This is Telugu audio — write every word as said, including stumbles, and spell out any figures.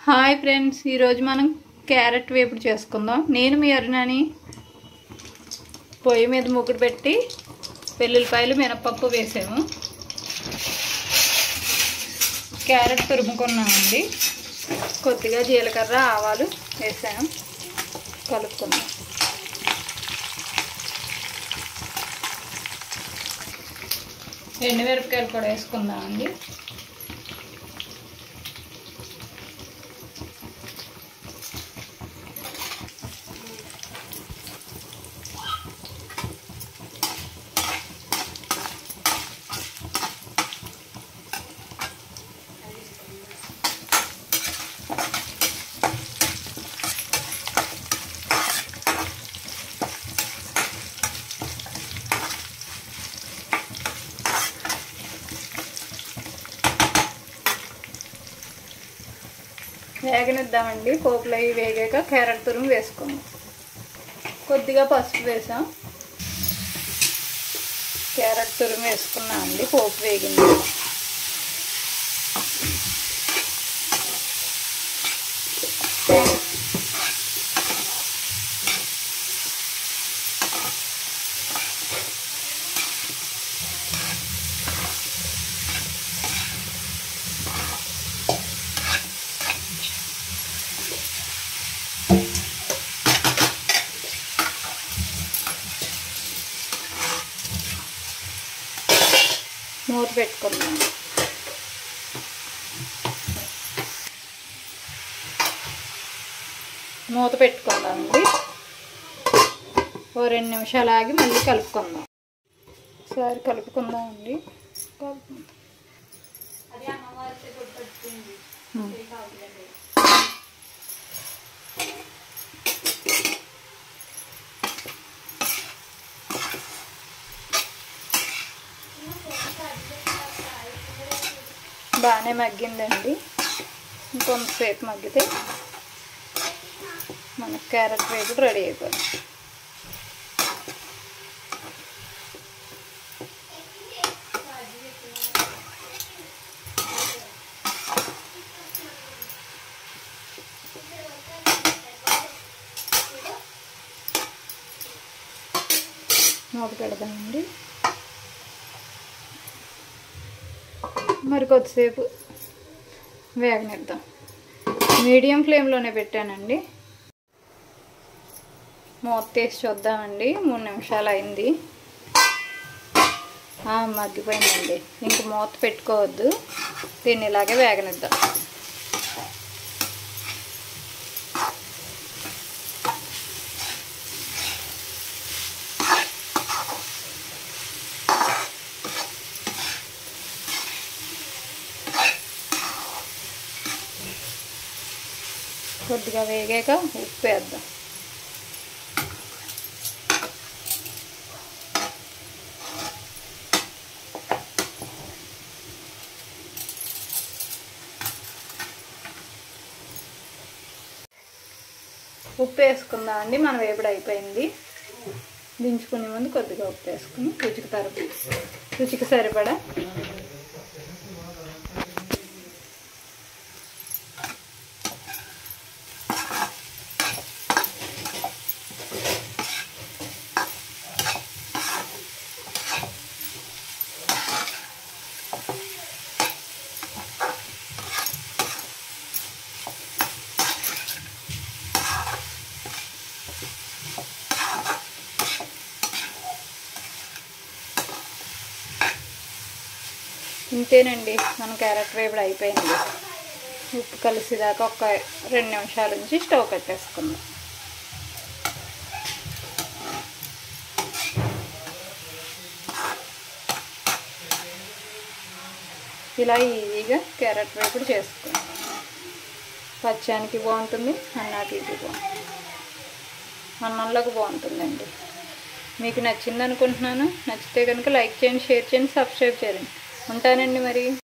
హాయ్ ఫ్రెండ్స్, ఈరోజు మనం క్యారెట్ వేపుడు చేసుకుందాం. నేను మీ అరుణాని పొయ్యి మీద ముగ్గురు పెట్టి వెల్లుల్లిపాయలు మినపప్పు వేసాము. క్యారెట్ తురుముకున్నామండి. కొద్దిగా జీలకర్ర ఆవాలు వేసాము. కలుపుకుందాం. ఎండుమిరపకాయలు కూడా వేసుకుందామండి. వేగనిద్దామండి. పోపులు అవి వేగాక క్యారెట్ తురుము వేసుకుందాం. కొద్దిగా పసుపు వేసాం. క్యారెట్ తురుము వేసుకున్నాం అండి. పోపు వేగింది. మూత పెట్టుకుందాం. మూత పెట్టుకుందామండి. ఓ రెండు నిమిషాలు ఆగి మళ్ళీ కలుపుకుందాం. ఒకసారి కలుపుకుందామండి. కలుపు బాగానే మగ్గిందండి. ఇంకొంతసేపు మగ్గితే మన క్యారెట్ వేపుడు రెడీ అయిపోయింది. మూత పెడదామండి. మరి కొద్దిసేపు వేగనిద్దాం. మీడియం ఫ్లేమ్లోనే పెట్టానండి. మూత తీసి చూద్దామండి. మూడు నిమిషాలు అయింది. మగ్గిపోయిందండి. ఇంక మూత పెట్టుకోవద్దు. దీన్ని ఇలాగే వేగనిద్దాం. కొద్దిగా వేగాక ఉప్పు వేద్దాం. ఉప్పు వేసుకుందాం అండి. మన వేపుడు అయిపోయింది. దించుకునే ముందు కొద్దిగా ఉప్పు వేసుకుని రుచికి తరపు రుచికి సరిపడా ఇంతేనండి. మన క్యారెట్ వేపుడు అయిపోయింది. ఉప్పు కలిసేదాకా ఒక రెండు నిమిషాల నుంచి స్టవ్ కట్టేసుకుందాం. ఇలా ఈజీగా క్యారెట్ వేపుడు చేసుకుందాం. పచ్చానికి బాగుంటుంది, అన్నాటికి బాగుంటుంది, అన్నంలోకి బాగుంటుందండి. మీకు నచ్చింది అనుకుంటున్నాను. నచ్చితే కనుక లైక్ చేయండి, షేర్ చేయండి, సబ్స్క్రైబ్ చేయండి. ఉంటానండి మరి.